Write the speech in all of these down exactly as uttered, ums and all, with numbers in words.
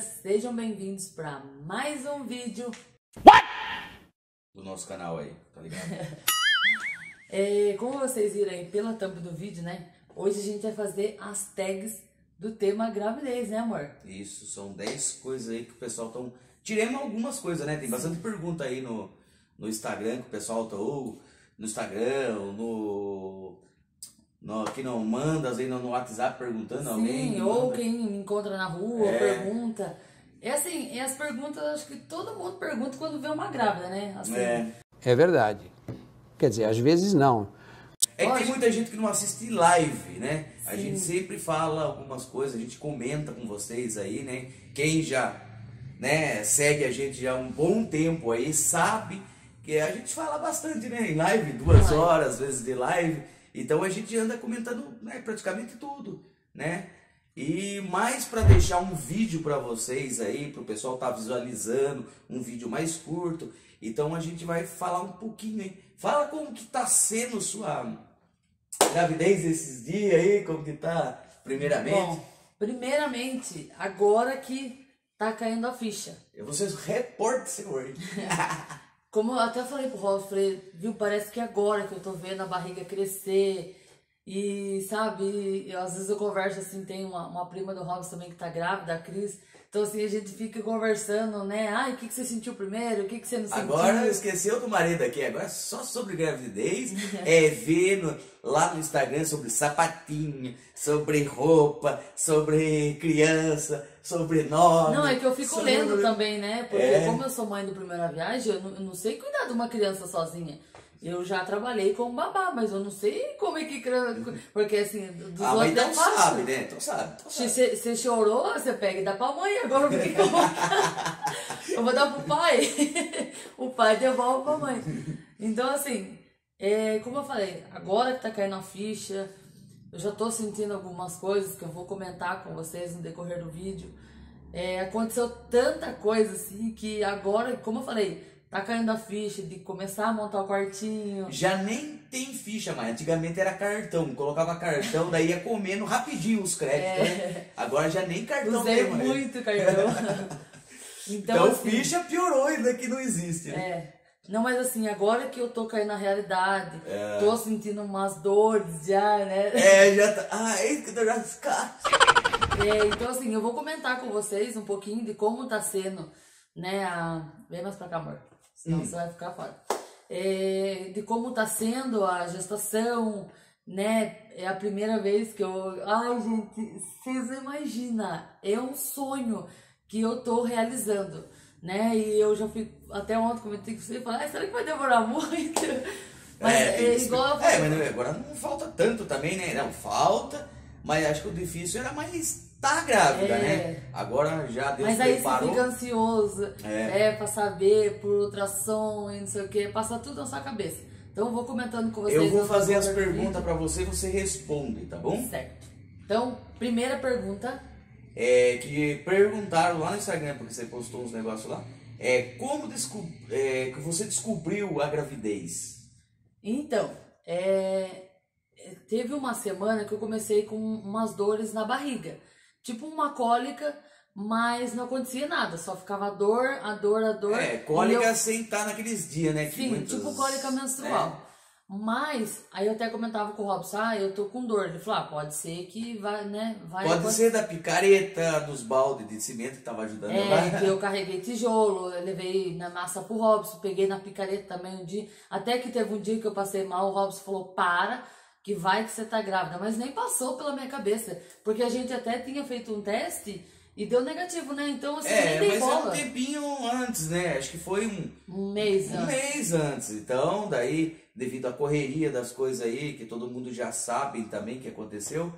sejam bem-vindos para mais um vídeo do nosso canal aí, tá ligado? é, como vocês viram aí pela thumb do vídeo, né? Hoje a gente vai fazer as tags do tema gravidez, né, amor? Isso, são dez coisas aí que o pessoal tão... Tiremos algumas coisas, né? Tem bastante pergunta aí no, no Instagram que o pessoal tá ou no Instagram, ou no... no que não manda, às vezes no WhatsApp perguntando. Sim, alguém. ou manda. quem me encontra na rua, É. pergunta. É assim, é as perguntas, acho que todo mundo pergunta quando vê uma grávida, né? Assim, É. É verdade. Quer dizer, às vezes não. É que tem Lógico. muita gente que não assiste live, né? A Sim. gente sempre fala algumas coisas, a gente comenta com vocês aí, né? Quem já, né, segue a gente já há um bom tempo aí, sabe que a gente fala bastante, né? Em live, duas Live. horas, às vezes de live. Então a gente anda comentando, né, praticamente tudo, né? E mais para deixar um vídeo para vocês aí, para o pessoal tá visualizando, um vídeo mais curto. Então a gente vai falar um pouquinho aí. Fala como que tá sendo sua gravidez esses dias aí, como que tá, primeiramente. Bom, primeiramente, agora que tá caindo a ficha. Vocês reportem seu aí. Como eu até falei pro Robson, falei, viu, parece que agora que eu tô vendo a barriga crescer. E, sabe, eu, às vezes eu converso assim, tem uma, uma prima do Robson também que tá grávida, a Cris. Então, assim, a gente fica conversando, né? Ai, o que, que você sentiu primeiro? O que, que você não sentiu? Agora esqueceu do marido aqui, agora é só sobre gravidez, é vendo lá no Instagram sobre sapatinho, sobre roupa, sobre criança, sobre nome. Não, é que eu fico sobre... lendo também, né? Porque É. como eu sou mãe do primeira viagem, eu não, eu não sei cuidar de uma criança sozinha. Eu já trabalhei como babá, mas eu não sei como é que... Porque assim, dos Ah, mas outros então eu faço. sabe, né? Então sabe. Então Se sabe. você você chorou, você pega e dá pra mãe. Agora por que que eu vou... eu vou dar pro pai? O pai devolve pra mãe. Então, assim, é, como eu falei, agora que tá caindo a ficha, eu já tô sentindo algumas coisas que eu vou comentar com vocês no decorrer do vídeo. É, aconteceu tanta coisa, assim, que agora, como eu falei, tá caindo a ficha de começar a montar o quartinho. Já nem tem ficha mais. Antigamente era cartão. Colocava cartão, daí ia comendo rapidinho os créditos. É. Né? Agora já nem cartão Usei tem mais. muito cartão. Então, Então assim, ficha piorou ainda que não existe. Né? é. Não, mas assim, agora que eu tô caindo na realidade, É. tô sentindo umas dores já, né? É, já tá. Ah, é isso que eu já ficar. É, então, assim, eu vou comentar com vocês um pouquinho de como tá sendo, né? A... Vem mais pra cá, amor. Senão Hum. você vai ficar fora. É, de como tá sendo a gestação, né? É a primeira vez que eu... Ai, gente, vocês não imaginam. É um sonho que eu tô realizando, né? E eu já fui... Até ontem comentei com você e falei, ah, será que vai demorar muito? Mas é, tem que igual... esperar. É, mas agora não falta tanto também, né? Não, falta, mas acho que o difícil era mais estar grávida, É. né? Agora já Deus Mas aí você preparou. fica ansioso, É. é, pra saber, por ultrassom e não sei o que, passa tudo na sua cabeça. Então eu vou comentando com vocês. Eu vou no fazer as decorrer do perguntas pra você e você responde, tá bom? vídeo. Certo. Então, primeira pergunta. É, que perguntaram lá no Instagram, porque você postou uns negócios lá. É, como desco é, que você descobriu a gravidez? Então, é, teve uma semana que eu comecei com umas dores na barriga. Tipo uma cólica, mas não acontecia nada. Só ficava a dor, a dor, a dor. É, E cólica eu- sem estar naqueles dias, né? que Sim, muitos- tipo cólica menstrual. Mas, aí eu até comentava com o Robson, ah, eu tô com dor. Ele falou, ah, pode ser que vai, né, vai... Pode pode- ser da picareta, dos baldes de cimento que tava ajudando É, lá. que eu carreguei tijolo, eu levei na massa pro Robson, peguei na picareta também um dia. Até que teve um dia que eu passei mal, o Robson falou, para, que vai que você tá grávida. Mas nem passou pela minha cabeça, porque a gente até tinha feito um teste e deu negativo, né? Então, assim, nem É, dei mas é bola. um tempinho antes, né? Acho que foi um, Um mês, um né? mês antes. Então, daí, devido à correria das coisas aí, que todo mundo já sabe também que aconteceu.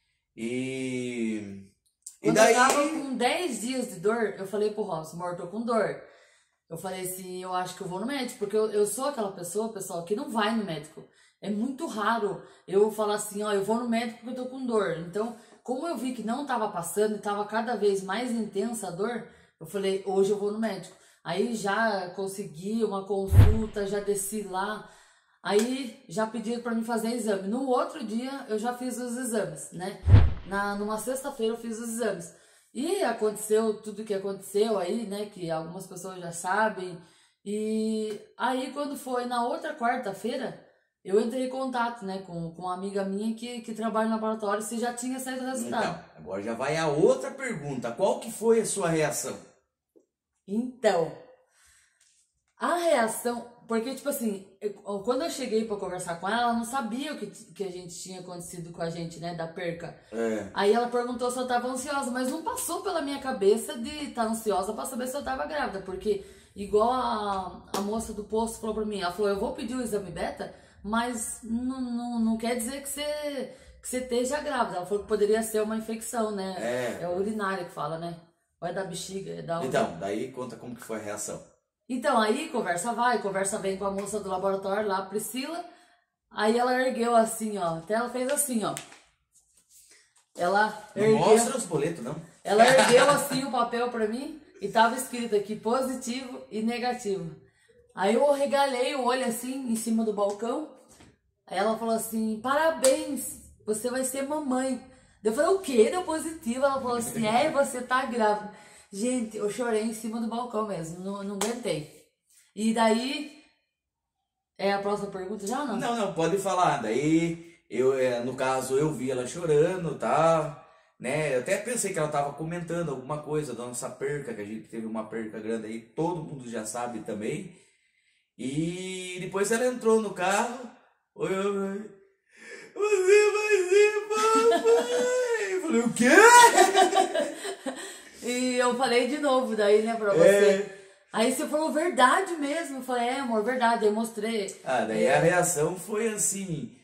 E... E Quando daí... eu tava com dez dias de dor, eu falei pro Robson, amor, tô com dor. Eu falei assim, eu acho que eu vou no médico, porque eu, eu sou aquela pessoa, pessoal, que não vai no médico. É muito raro eu falar assim, ó, eu vou no médico porque eu tô com dor. Então, como eu vi que não tava passando e tava cada vez mais intensa a dor, eu falei, hoje eu vou no médico. Aí já consegui uma consulta, já desci lá. Aí já pediram pra mim fazer exame. No outro dia eu já fiz os exames, né? Na, numa sexta-feira eu fiz os exames. E aconteceu tudo que aconteceu aí, né? Que algumas pessoas já sabem. E aí, quando foi na outra quarta-feira, eu entrei em contato, né, com, com uma amiga minha que, que trabalha no laboratório, se já tinha saído o resultado. Então, agora já vai a outra pergunta. Qual que foi a sua reação? Então, a reação... Porque, tipo assim, eu, quando eu cheguei pra conversar com ela, ela não sabia o que, que a gente tinha acontecido com a gente, né, da perca. É. Aí ela perguntou se eu tava ansiosa, mas não passou pela minha cabeça de estar ansiosa pra saber se eu tava grávida, porque igual a, a moça do posto falou pra mim, ela falou, eu vou pedir o exame beta, mas não, não, não quer dizer que você, que você esteja grávida. Ela falou que poderia ser uma infecção, né? É. É urinária que fala, né? Ou é da bexiga, é da... Então, daí conta como que foi a reação. Então, aí conversa vai, conversa vem com a moça do laboratório lá, a Priscila. Aí ela ergueu assim, ó. Até ela fez assim, ó. Ela Não ergueu... mostra os boletos, não. Ela ergueu assim o papel pra mim e tava escrito aqui positivo e negativo. Aí eu regalei o olho assim em cima do balcão. Aí ela falou assim, parabéns, você vai ser mamãe. Eu falei, o quê? Deu positivo. Ela falou assim, é, você tá grávida. Gente, eu chorei em cima do balcão mesmo, não, não aguentei. E daí, é a próxima pergunta já ou não? Não, não, pode falar. Daí, eu, no caso, eu vi ela chorando, tá? Né? Eu até pensei que ela tava comentando alguma coisa da nossa perca, que a gente teve uma perca grande aí, todo mundo já sabe também. E depois ela entrou no carro, oi, oi, oi, você vai ser papai! Eu falei, o quê? E eu falei de novo daí, né, pra você. É. Aí você falou verdade mesmo. Eu falei, é, amor, verdade. Aí eu mostrei. Ah, daí é. A reação foi assim.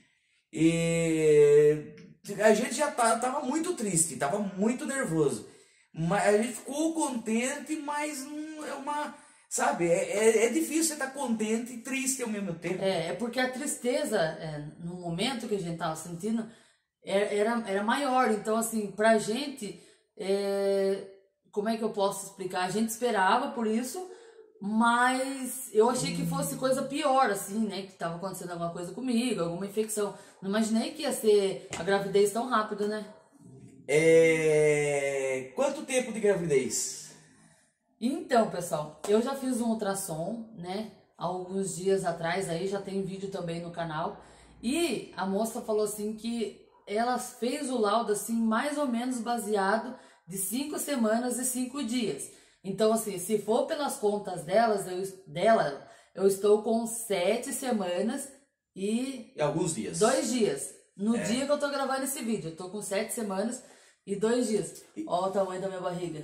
E a gente já tá, tava muito triste, tava muito nervoso. Mas a gente ficou contente, mas não é uma... Sabe, é, é, é difícil você estar contente e triste ao mesmo tempo. É, é porque a tristeza, é, no momento que a gente tava sentindo, era, era maior. Então, assim, pra gente... É, como é que eu posso explicar? A gente esperava por isso, mas eu achei que fosse coisa pior, assim, né? Que tava acontecendo alguma coisa comigo, alguma infecção. Não imaginei que ia ser a gravidez tão rápido, né? É... Quanto tempo de gravidez? Então, pessoal, eu já fiz um ultrassom, né? Há alguns dias atrás, aí já tem vídeo também no canal. E a moça falou assim que ela fez o laudo, assim, mais ou menos baseado... de cinco semanas e cinco dias. Então, assim, se for pelas contas delas, eu, dela, eu estou com sete semanas e... E alguns dias. Dois dias. No é. dia que eu tô gravando esse vídeo, eu tô com sete semanas e dois dias. E... Olha o tamanho da minha barriga.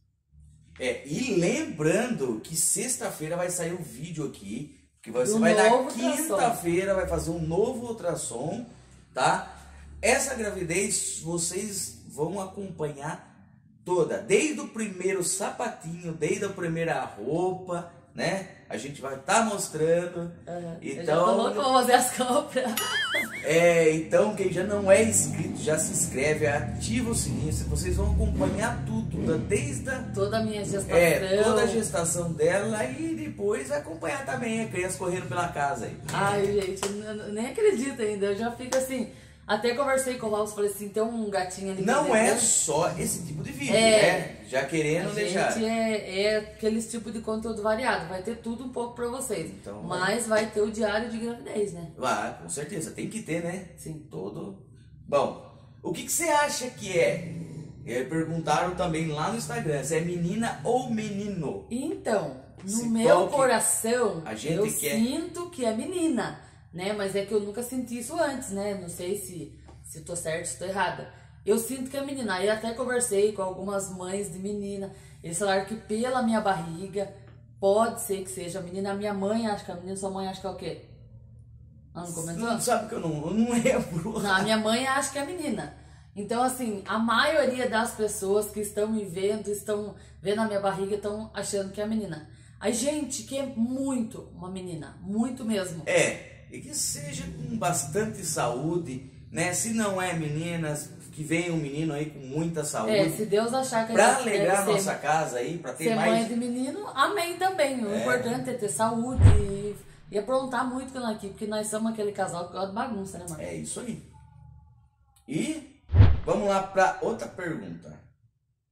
É, e lembrando que sexta-feira vai sair um vídeo aqui, que você um vai na quinta-feira, vai fazer um novo ultrassom, tá? Essa gravidez vocês vão acompanhar toda, desde o primeiro sapatinho, desde a primeira roupa, né? A gente vai estar tá mostrando. Uhum. Então, eu já tô fazer as compras. É, então quem já não é inscrito, já se inscreve, ativa o sininho, vocês vão acompanhar tudo, desde a, toda a minha gestação. É, toda a gestação dela e depois acompanhar também a criança correndo pela casa aí. Ai, gente, eu nem acredito ainda, eu já fico assim... Até conversei com o Laus, falei assim, tem um gatinho ali. Não é só esse tipo de vídeo, é, né? Já querendo a deixar. Gente é, é aquele tipo de conteúdo variado, vai ter tudo um pouco pra vocês. Então, mas vai ter o diário de gravidez, né? Ah, com certeza, tem que ter, né? Sim. Todo. Bom, o que, que você acha que é? é? Perguntaram também lá no Instagram, se é menina ou menino. Então, no se meu coração, a gente eu quer... sinto que é menina. Né? Mas é que eu nunca senti isso antes, né? Não sei se, se tô certo, se tô errada. Eu sinto que é menina. Aí até conversei com algumas mães de menina. Eles falaram que pela minha barriga pode ser que seja menina. A minha mãe acha que é menina, sua mãe acha que é o quê? Ah, não comentou? Não sabe que eu não, eu não lembro. Não, a minha mãe acha que é menina. Então, assim, a maioria das pessoas que estão me vendo, estão vendo a minha barriga, estão achando que é menina. Aí, gente, que é muito uma menina. Muito mesmo. É. E que seja com bastante saúde, né? Se não é meninas, que venha um menino aí com muita saúde. É, se Deus achar que a pra gente alegrar a ser, nossa casa aí, pra ter ser mais... mãe de menino, amém também. O é. importante é ter saúde e, e aprontar muito com aqui, porque nós somos aquele casal que gosta de bagunça, né, mano? É isso aí. E vamos lá pra outra pergunta.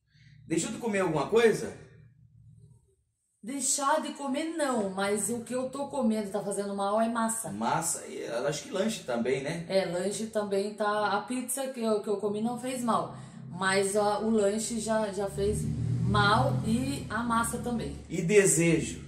Deixou de comer alguma coisa? Deixar de comer não, mas o que eu tô comendo tá fazendo mal é massa. Massa, e acho que lanche também, né? É, lanche também tá... A pizza que eu, que eu comi não fez mal, mas ó, o lanche já, já fez mal e a massa também. E desejo?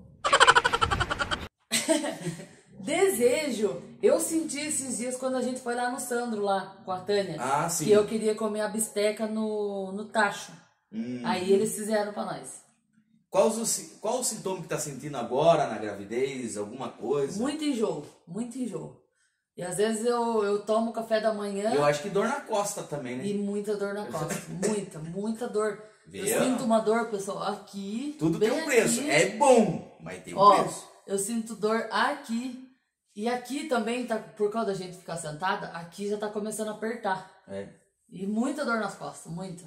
Desejo, eu senti esses dias quando a gente foi lá no Sandro, lá com a Tânia. Ah, sim. Que eu queria comer a bisteca no, no tacho. Hum. Aí eles fizeram pra nós. Qual o, qual o sintoma que tá sentindo agora na gravidez? Alguma coisa? Muito enjoo, muito enjoo. E às vezes eu, eu tomo café da manhã. Eu acho que dor na costa também, né? E muita dor na costa. Muita, muita dor. Viu? Eu sinto uma dor, pessoal, aqui. Tudo bem tem um preço. aqui. É bom, mas tem um Ó, preço. eu sinto dor aqui. E aqui também, tá, por causa da gente ficar sentada, aqui já tá começando a apertar. É. E muita dor nas costas, muita.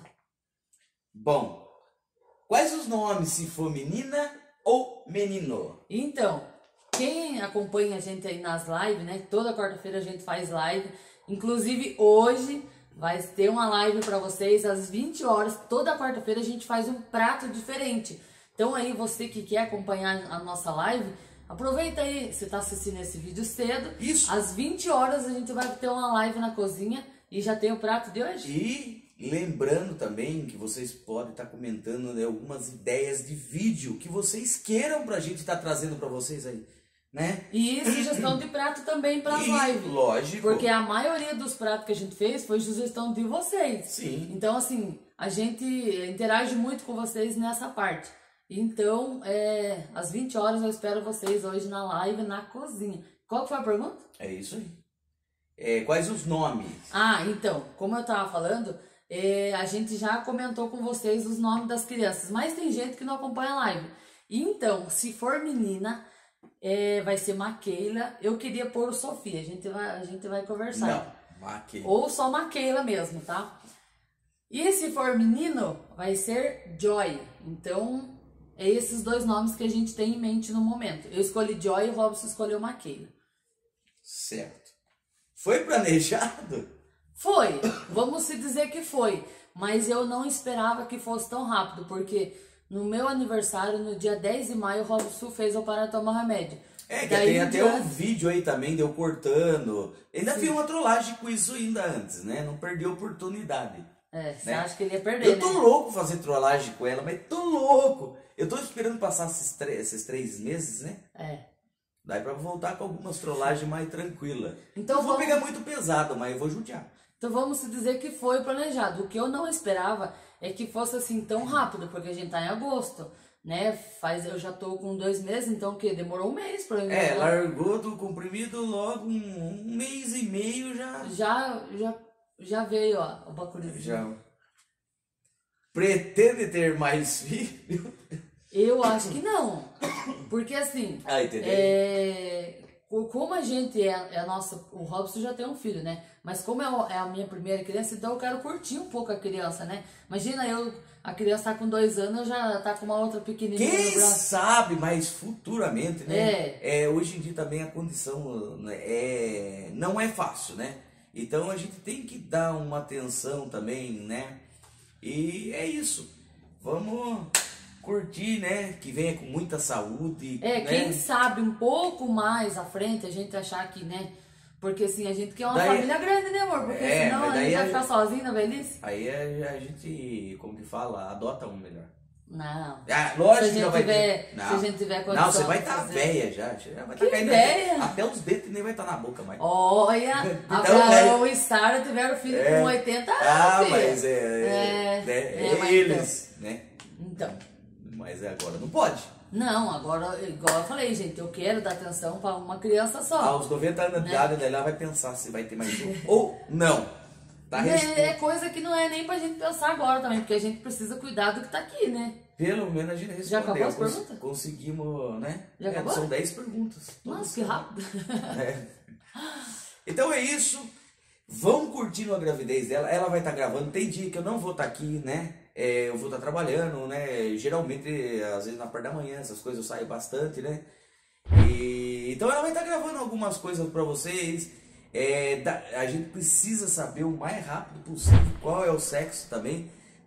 Bom, quais os nomes se for menina ou menino? Então, quem acompanha a gente aí nas lives, né? Toda quarta-feira a gente faz live. Inclusive hoje vai ter uma live para vocês às vinte horas. Toda quarta-feira a gente faz um prato diferente. Então aí você que quer acompanhar a nossa live, aproveita aí, você tá assistindo esse vídeo cedo. Isso. Às vinte horas a gente vai ter uma live na cozinha e já tem o prato de hoje. E lembrando também que vocês podem estar comentando, né, algumas ideias de vídeo que vocês queiram pra gente estar trazendo pra vocês aí, né? E sugestão de prato também para as E, lives. lógico. Porque a maioria dos pratos que a gente fez foi sugestão de vocês. Sim. Então, assim, a gente interage muito com vocês nessa parte. Então, é, às vinte horas eu espero vocês hoje na live, na cozinha. Qual que foi a pergunta? É isso aí. É, quais os nomes? Ah, então, como eu tava falando, é, a gente já comentou com vocês os nomes das crianças, mas tem gente que não acompanha a live. Então, se for menina, é, vai ser Maquila. Eu queria pôr o Sofia, a gente vai, a gente vai conversar. Não, Maquila. Ou só Maquila mesmo, tá? E se for menino, vai ser Joy. Então, é esses dois nomes que a gente tem em mente no momento. Eu escolhi Joy e o Robson escolheu Maquila. Certo. Foi planejado? Foi, vamos se dizer que foi. Mas eu não esperava que fosse tão rápido, porque no meu aniversário, no dia dez de maio, o Robson fez eu parar de tomar remédio. É, que Daí, tem até dia... um vídeo aí também, deu cortando. Ainda Sim. vi uma trollagem com isso ainda antes, né? Não perdeu a oportunidade. É, você né? acha que ele ia perder, Eu tô né? louco fazer trollagem com ela, mas tô louco. Eu tô esperando passar esses, esses três meses, né? É. Daí pra voltar com algumas trollagens mais tranquilas. Então Não vou vamos- pegar muito pesado, mas eu vou judiar. Então vamos se dizer que foi planejado. O que eu não esperava é que fosse assim tão rápido, porque a gente tá em agosto, né? Faz, eu já tô com dois meses, então o quê? Demorou um mês pra eu É, engravidar. largou do comprimido logo um, um mês e meio já. Já, já, já veio, ó, o bacurizinho. Já. Pretende ter mais filhos? Eu acho que não. Porque assim, Ah, entendeu? é, co- como a gente é, é a nossa. O Robson já tem um filho, né? Mas como é, o- é a minha primeira criança, então eu quero curtir um pouco a criança, né? Imagina eu, a criança tá com dois anos, já tá com uma outra pequenininha Quem no braço. sabe, mas futuramente, né? É. É, hoje em dia também a condição né, é, não é fácil, né? Então a gente tem que dar uma atenção também, né? E é isso. Vamos curtir, né? Que venha com muita saúde. É, né? quem sabe um pouco mais à frente a gente achar que, né? Porque assim, a gente quer uma Daí- família grande, né, amor? Porque É, senão mas a daí gente vai a ficar gente- sozinho na velhice. Aí a, a gente, como que fala, adota um melhor. Não. Ah, lógico Se a que não gente vai tiver- ter. se a gente tiver condição Não, você vai de estar fazer. velha já. Já vai Que estar caindo. véia? Até, até os dentes nem vai estar na boca mais. Olha, Então, Abraão né? e Sara tiveram filho É. com oitenta anos. Ah, filha. mas é. É, É, né, é, mas eles, né? Então, Mas é agora não pode. não, agora, igual eu falei, gente, eu quero dar atenção pra uma criança só. Aos noventa anos de Né? idade, daí ela vai pensar se vai ter mais um ou não. Tá resposta. é, é coisa que não é nem pra gente pensar agora também, porque a gente precisa cuidar do que tá aqui, né? Pelo menos a gente respondeu. Já acabou as Cons- perguntas? Conseguimos, né? Já É, acabou? são dez perguntas. Nossa, que rápido. É. Então é isso. Vão curtindo a gravidez dela. Ela vai estar gravando. Tem dia que eu não vou estar aqui, né? É, eu vou estar trabalhando, né? Geralmente, às vezes na parte da manhã, essas coisas eu saio bastante, né? E, então ela vai estar gravando algumas coisas para vocês. É, da- a gente precisa saber o mais rápido possível qual é o sexo também,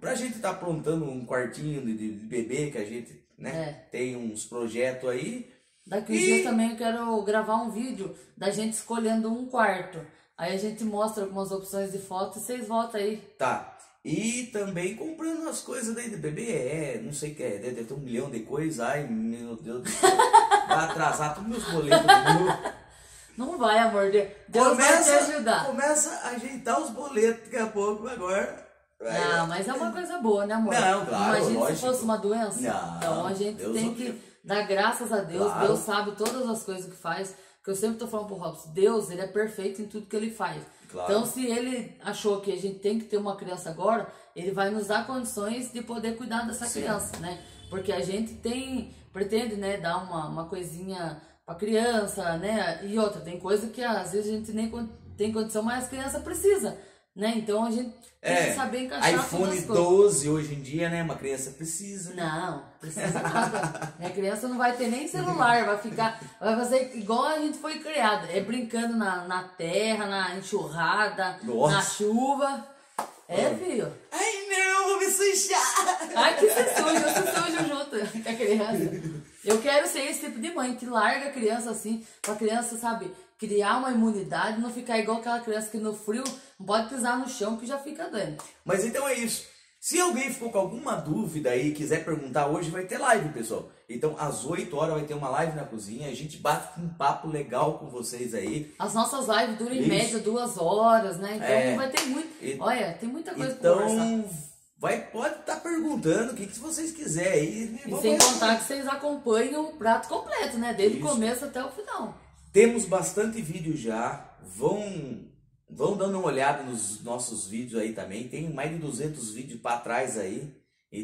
pra gente estar tá aprontando um quartinho de, de bebê, que a gente, né, É. tem uns projetos aí. Daqui uns E- dias também eu quero gravar um vídeo da gente escolhendo um quarto. Aí a gente mostra algumas opções de foto e vocês votam aí. Tá. E também comprando as coisas daí de bebê, é, não sei o que é, deve ter um milhão de coisas, ai meu Deus do céu, vai atrasar todos meus boletos do meu. Não vai, amor. Deus vai te ajudar. Começa a ajeitar os boletos daqui a pouco, agora. vai- Não, mas é uma coisa boa, né, amor? Não, claro, Imagina lógico. se fosse uma doença. Não, então a gente Deus tem o que livre. dar graças a Deus. Claro. Deus sabe todas as coisas que faz. Que eu sempre tô falando pro Robson, Deus, ele é perfeito em tudo que ele faz. Claro. Então, se ele achou que a gente tem que ter uma criança agora, ele vai nos dar condições de poder cuidar dessa Sim. criança, né? Porque a gente tem, pretende, né, dar uma, uma coisinha pra criança, né? E outra, tem coisa que às vezes a gente nem con- tem condição, mas a criança precisa, né? Então a gente tem É, que saber encaixar todas iPhone as coisas. doze hoje em dia, né? Uma criança precisa. Não, precisa nada. A criança não vai ter nem celular, vai ficar, vai fazer igual a gente foi criado, é brincando na, na terra, na enxurrada, Nossa. na chuva. É, Olha. filho. Ai não, vou me sujar! Ai, que se suja, se suja junto com a criança. Eu quero ser esse tipo de mãe que larga a criança assim, pra criança, sabe, criar uma imunidade, não ficar igual aquela criança que no frio não pode pisar no chão que já fica doente. Mas então é isso. Se alguém ficou com alguma dúvida aí, quiser perguntar, hoje vai ter live, pessoal. Então, às oito horas vai ter uma live na cozinha. A gente bate um papo legal com vocês aí. As nossas lives duram em Isso. média duas horas, né? Então É. vai ter muito. E- Olha, tem muita coisa pra conversar. Então, vai, pode estar perguntando o que, que vocês quiserem aí. E sem contar que vocês acompanham o prato completo, né? Desde Isso. o começo até o final. Temos bastante vídeo já. Vão, vão dando uma olhada nos nossos vídeos aí também. Tem mais de duzentos vídeos para trás aí.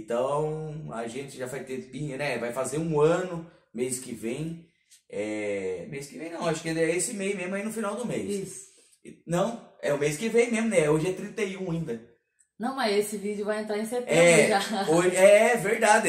Então, a gente já vai ter tempinho, né? Vai fazer um ano, mês que vem. É, mês que vem não, acho que é esse mês mesmo, aí no final do mês. Isso. Não, é o mês que vem mesmo, né? Hoje é trinta e um ainda. Não, mas esse vídeo vai entrar em setembro É, já. hoje, é verdade.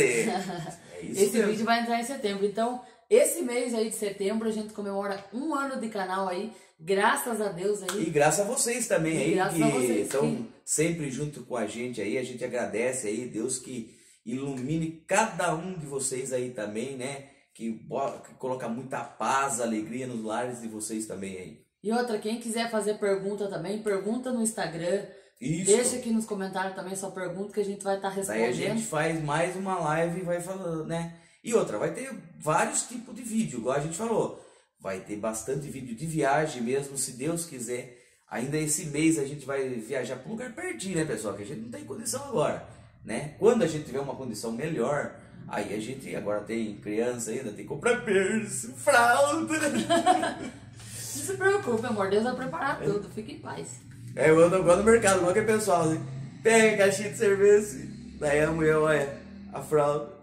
É isso Esse mesmo. vídeo vai entrar em setembro. Então, esse mês aí de setembro, a gente comemora um ano de canal aí. Graças a Deus aí. E graças a vocês também E aí, graças a que vocês, estão sim. sempre junto com a gente aí. A gente agradece aí, Deus que ilumine cada um de vocês aí também, né? Que, bo- que coloca muita paz, alegria nos lares de vocês também aí. E outra, quem quiser fazer pergunta também, pergunta no Instagram. Isso. Deixa aqui nos comentários também sua pergunta que a gente vai estar Daí a respondendo. gente faz mais uma live e vai falando, né? E outra, vai ter vários tipos de vídeo, igual a gente falou. Vai ter bastante vídeo de viagem mesmo, se Deus quiser. Ainda esse mês a gente vai viajar para um lugar pertinho, né, pessoal? Que a gente não tem condição agora, né? Quando a gente tiver uma condição melhor, aí a gente agora tem criança ainda, tem que comprar berço, fralda. Não se preocupe, amor. Deus vai preparar tudo. Fique em paz. É, eu ando igual no mercado, igual aquele pessoal, assim, pega a caixinha de cerveja, daí a mulher, olha, a fralda.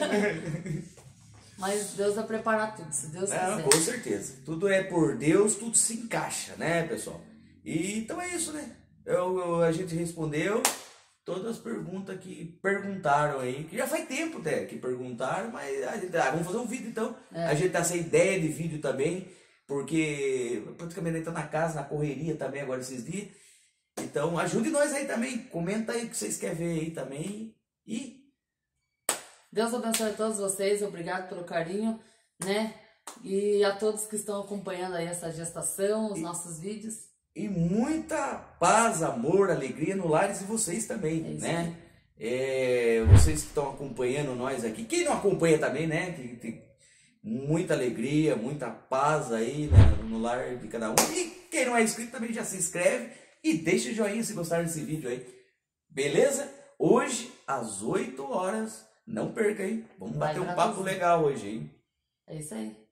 Mas Deus vai preparar tudo, se Deus É, quiser. com certeza. Tudo é por Deus, tudo se encaixa, né, pessoal? E então é isso, né? Eu, eu- a gente respondeu todas as perguntas que perguntaram aí, que já faz tempo até que perguntaram, mas a gente, ah, vamos fazer um vídeo então. É. A gente tá sem ideia de vídeo também, porque praticamente tá na casa, na correria também agora esses dias. Então ajude nós aí também, comenta aí o que vocês querem ver aí também. E Deus abençoe a todos vocês, obrigado pelo carinho, né? E a todos que estão acompanhando aí essa gestação, os nossos vídeos. E muita paz, amor, alegria no lares de vocês também, É isso né? É, vocês que estão acompanhando nós aqui, quem não acompanha também, né? Que tem muita alegria, muita paz aí, né? No lar de cada um. E quem não é inscrito também já se inscreve e deixa o joinha se gostar desse vídeo aí. Beleza? Hoje, às oito horas, não perca, hein? Vamos Vai bater um pra papo cozinha. legal hoje, hein? É isso aí.